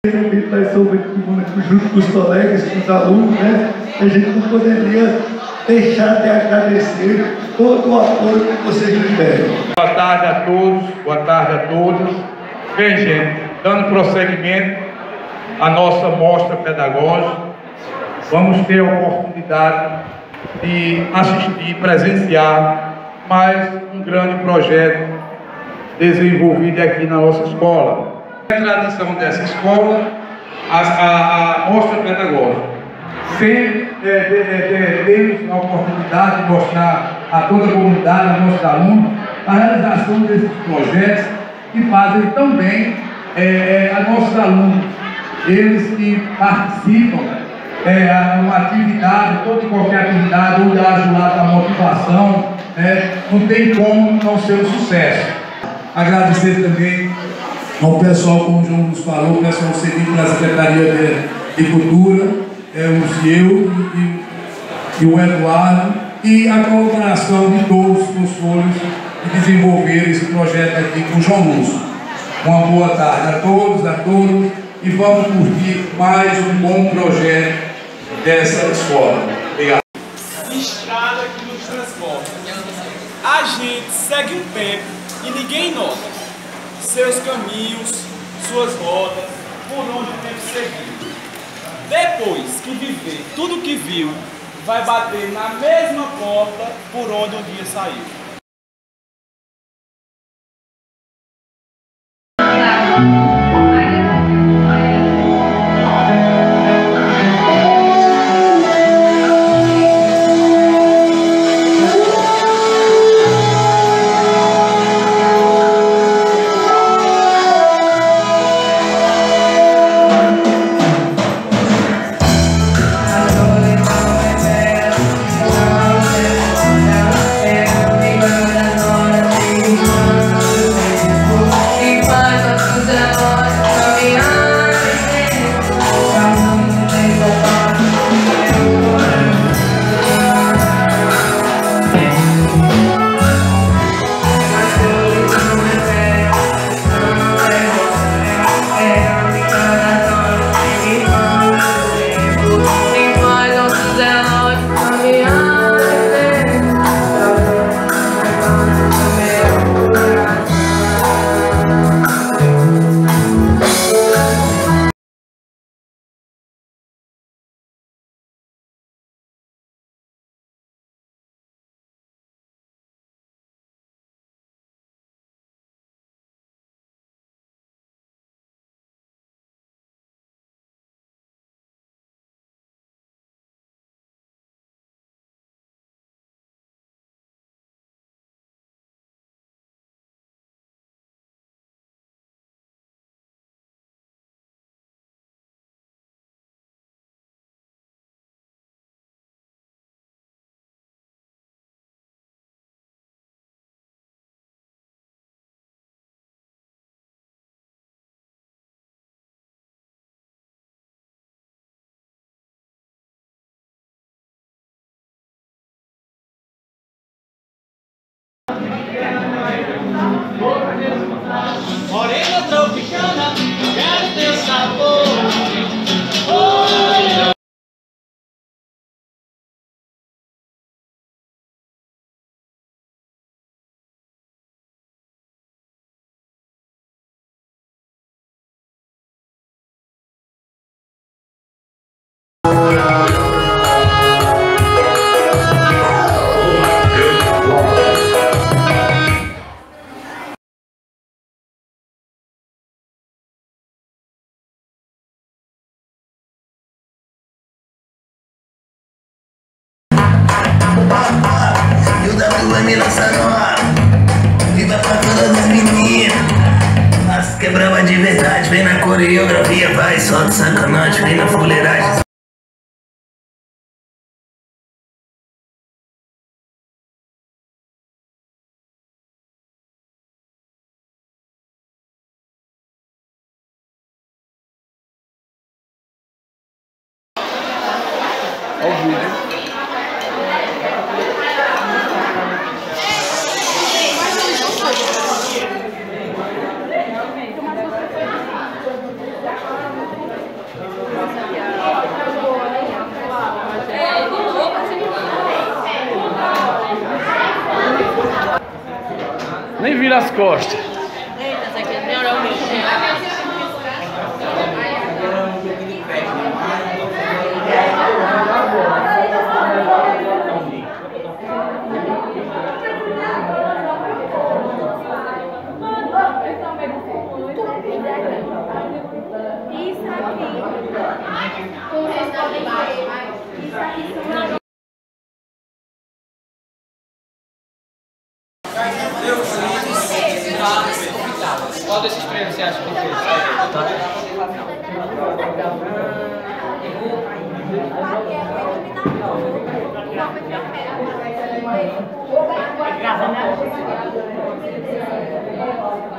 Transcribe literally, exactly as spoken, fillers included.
Nós somos junto com os colegas, com os alunos, né? A gente não poderia deixar de agradecer todo o apoio que vocês nos deram. Boa tarde a todos, boa tarde a todos. Bem, gente, dando prosseguimento à nossa mostra pedagógica, vamos ter a oportunidade de assistir, presenciar mais um grande projeto desenvolvido aqui na nossa escola. A tradição dessa escola, a, a, a mostra pedagógica. Sempre é, é, é, temos a oportunidade de mostrar a toda a comunidade, aos nossos alunos, a realização desses projetos que fazem tão bem é, a nossos alunos. Eles que participam, é, uma atividade, toda e qualquer atividade, onde haja o lado da motivação, é, não tem como não ser um sucesso. Agradecer também ao pessoal, como o João nos falou, o pessoal servido pela Secretaria de, de Cultura, é, o Ziel e, e o Eduardo, e a colaboração de todos os folhos que desenvolveram esse projeto aqui com o João Lúcio. Uma boa tarde a todos, a todos, e vamos curtir mais um bom projeto dessa escola. Obrigado. Estrada que nos transporta. A gente segue um tempo e ninguém nota seus caminhos, suas rodas, por onde o tempo seguiu. Depois que viver tudo que viu, vai bater na mesma porta por onde um dia saiu. Morena tropicana, quero teu sabor. E o W M lança nova, e vai pra todas as meninas. As quebrava de verdade, vem na coreografia, vai, solta sacanagem, vem na fuleiragem. Ao vivo. nas costas. Eita, essa aqui é o meu. Isso aqui. Com isso aqui são. Qual desses três você acha que fez? Tá.